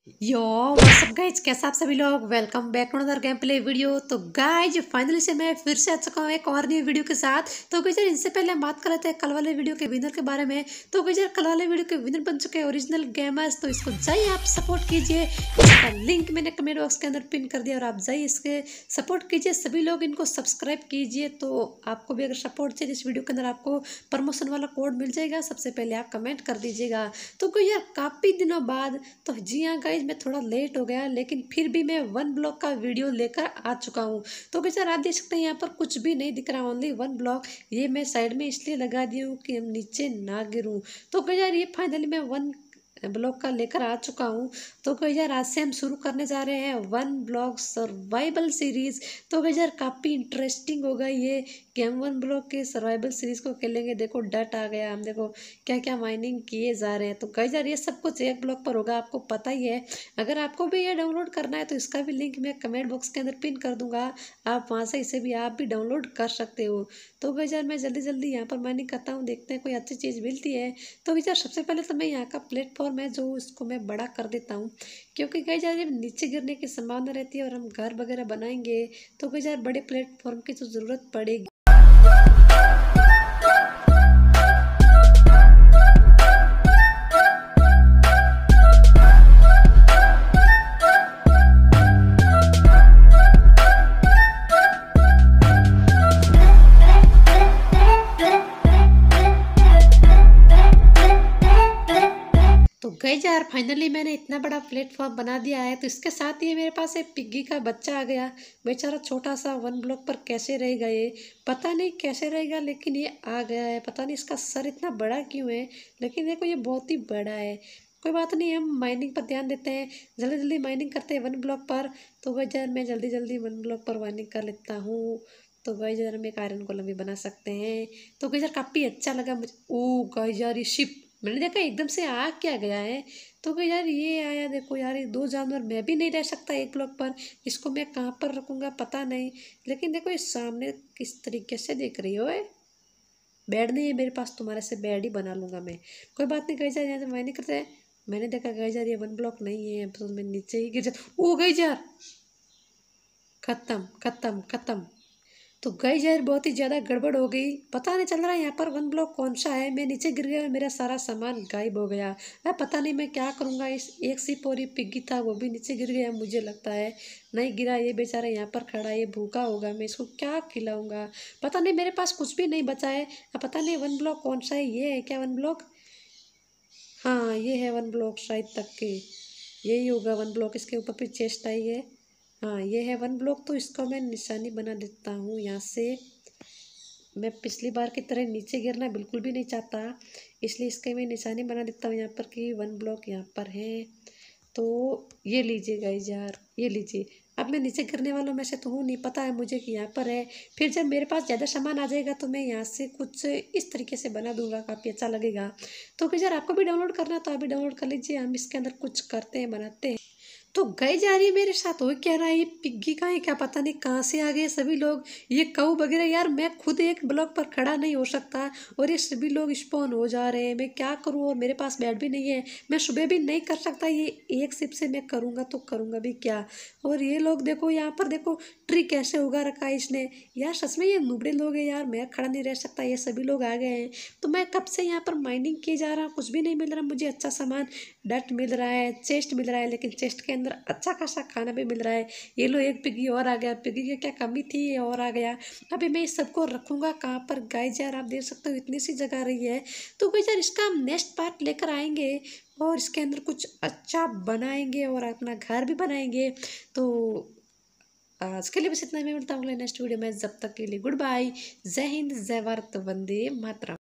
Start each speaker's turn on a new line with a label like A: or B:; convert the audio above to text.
A: यो what's up guys, कैसा आप सभी लोग। Welcome back to another game play video. तो गाइज फाइनली से मैं फिर से आ चुका हूँ एक और नई वीडियो के साथ। तो गाइज इनसे पहले हम बात कर रहे थे कल वाले वीडियो के विनर के बारे में। तो गाइज कल वाले वीडियो के विनर बन चुके हैं ओरिजिनल गेमर्स। तो इसको जाइए आप सपोर्ट कीजिए, इसका लिंक मैंने कमेंट बॉक्स के अंदर पिन कर दिया और आप जाइए इसके सपोर्ट कीजिए। सभी लोग इनको सब्सक्राइब कीजिए। तो आपको भी अगर सपोर्ट चाहिए इस वीडियो के अंदर आपको प्रमोशन वाला कोड मिल जाएगा। सबसे पहले आप कमेंट कर दीजिएगा। तो गाइज यार काफ़ी दिनों बाद, तो जी हाँ गाइज मैं थोड़ा लेट हो गया, लेकिन फिर भी मैं वन ब्लॉक का वीडियो लेकर आ चुका हूँ। तो गाइज यार आप देख सकते हैं यहाँ पर कुछ भी नहीं दिख रहा, ओनली वन ब्लॉक। ये मैं साइड में इसलिए लगा दी हूँ कि हम नीचे ना गिरूँ। तो गाइज यार ये फाइनली मैं वन ब्लॉक का लेकर आ चुका हूँ। तो गाइज यार आज से हम शुरू करने जा रहे हैं वन ब्लॉक सर्वाइवल सीरीज। तो गाइज यार काफ़ी इंटरेस्टिंग होगा ये गेम। वन ब्लॉक के सर्वाइवल सीरीज को खेलेंगे। देखो डट आ गया, हम देखो क्या क्या माइनिंग किए जा रहे हैं। तो गाइज यार ये सब कुछ एक ब्लॉक पर होगा, आपको पता ही है। अगर आपको भी ये डाउनलोड करना है तो इसका भी लिंक मैं कमेंट बॉक्स के अंदर पिन कर दूंगा। आप वहाँ से इसे भी आप भी डाउनलोड कर सकते हो। तो गाइज यार मैं जल्दी जल्दी यहाँ पर माइनिंग करता हूँ, देखते हैं कोई अच्छी चीज़ मिलती है। तो गाइज यार सबसे पहले तो मैं यहाँ का प्लेटफॉर्म है जो इसको मैं बड़ा कर देता हूँ, क्योंकि गाइज यार जब नीचे गिरने की संभावना रहती है और हम घर वगैरह बनाएंगे तो गाइज यार बड़े प्लेटफॉर्म की तो ज़रूरत पड़ेगी। तो गाइज यार फाइनली मैंने इतना बड़ा प्लेटफॉर्म बना दिया है। तो इसके साथ ही मेरे पास एक पिग्गी का बच्चा आ गया। बेचारा छोटा सा वन ब्लॉक पर कैसे रहेगा, ये पता नहीं कैसे रहेगा, लेकिन ये आ गया है। पता नहीं इसका सर इतना बड़ा क्यों है, लेकिन देखो ये बहुत ही बड़ा है। कोई बात नहीं, हम माइनिंग पर ध्यान देते हैं, जल्दी जल्दी माइनिंग करते हैं वन ब्लॉक पर। तो गाइज यार मैं जल्दी जल्दी वन ब्लॉक पर माइनिंग कर लेता हूँ। तो गाइज यार हम एक आयरन गोलम भी बना सकते हैं। तो गाइज यार काफ़ी अच्छा लगा मुझे। ओ गाइज यार ये शिप मैंने देखा एकदम से आ क्या गया है। तो भाई यार ये आया, देखो यार ये दो जानवर, मैं भी नहीं रह सकता एक ब्लॉक पर। इसको मैं कहाँ पर रखूँगा पता नहीं, लेकिन देखो इस सामने किस तरीके से देख रही हो। बेड नहीं है मेरे पास, तुम्हारे से बेड ही बना लूँगा मैं। कोई बात नहीं गई यार, यहाँ से मैंने करते हैं। मैंने देखा गई यार ये वन ब्लॉक नहीं है, तो मैं नीचे ही गिर जा। ओ गई यार, खत्म खत्म खत्म। तो गई यार बहुत ही ज़्यादा गड़बड़ हो गई, पता नहीं चल रहा है यहाँ पर वन ब्लॉक कौन सा है। मैं नीचे गिर गया और मेरा सारा सामान गायब हो गया। अब पता नहीं मैं क्या करूँगा। इस एक सिप और ये पिग्गी था वो भी नीचे गिर गया, मुझे लगता है। नहीं गिरा, ये बेचारा यहाँ पर खड़ा है, ये भूखा होगा, मैं इसको क्या खिलाऊँगा। पता नहीं, मेरे पास कुछ भी नहीं बचा है। अब पता नहीं वन ब्लॉक कौन सा है। ये है क्या वन ब्लॉक? हाँ ये है वन ब्लॉक शायद तक के, यही होगा वन ब्लॉक। इसके ऊपर भी चेस्ट आई है। हाँ ये है वन ब्लॉक। तो इसको मैं निशानी बना देता हूँ यहाँ से। मैं पिछली बार की तरह नीचे गिरना बिल्कुल भी नहीं चाहता, इसलिए इसके मैं निशानी बना देता हूँ यहाँ पर कि वन ब्लॉक यहाँ पर है। तो ये लीजिए गाइस यार, ये लीजिए। अब मैं नीचे गिरने वालों में से तो हूँ नहीं, पता है मुझे कि यहाँ पर है। फिर जब मेरे पास ज़्यादा सामान आ जाएगा तो मैं यहाँ से कुछ इस तरीके से बना दूंगा, काफ़ी अच्छा लगेगा। तो गाइस यार आपको भी डाउनलोड करना तो अभी डाउनलोड कर लीजिए। हम इसके अंदर कुछ करते हैं, बनाते हैं। तो गए जा रही है मेरे साथ, हो क्या रहा है। ये पिग्गी का है क्या, पता नहीं कहाँ से आ गए सभी लोग। ये कऊ वगैरह, यार मैं खुद एक ब्लॉक पर खड़ा नहीं हो सकता और ये सभी लोग स्पॉन हो जा रहे हैं। मैं क्या करूँ, और मेरे पास बेड भी नहीं है, मैं सुबह भी नहीं कर सकता। ये एक सिप से मैं करूँगा तो करूँगा भी क्या। और ये लोग देखो यहाँ पर, देखो ट्री कैसे उगा रखा है इसने। यार सच में ये नुबड़े लोग हैं यार, मैं खड़ा नहीं रह सकता, ये सभी लोग आ गए हैं। तो मैं कब से यहाँ पर माइनिंग किए जा रहा हूँ, कुछ भी नहीं मिल रहा मुझे अच्छा सामान। डट मिल रहा है, चेस्ट मिल रहा है, लेकिन चेस्ट के अंदर अच्छा खासा खाना भी मिल रहा है। ये लो एक पिग्गी और आ गया, पिग्गी की क्या कमी थी, ये और आ गया। अभी मैं इस सबको रखूँगा कहाँ पर गाइस यार, आप देख सकते हो इतनी सी जगह रही है। तो गाइस यार इसका हम नेक्स्ट पार्ट लेकर आएंगे और इसके अंदर कुछ अच्छा बनाएंगे और अपना घर भी बनाएंगे। तो आज के लिए बस इतना ही। मैं मिलता हूँ नेक्स्ट वीडियो में, जब तक के लिए गुड बाय, जय हिंद, जय भारत, वंदे मातरम।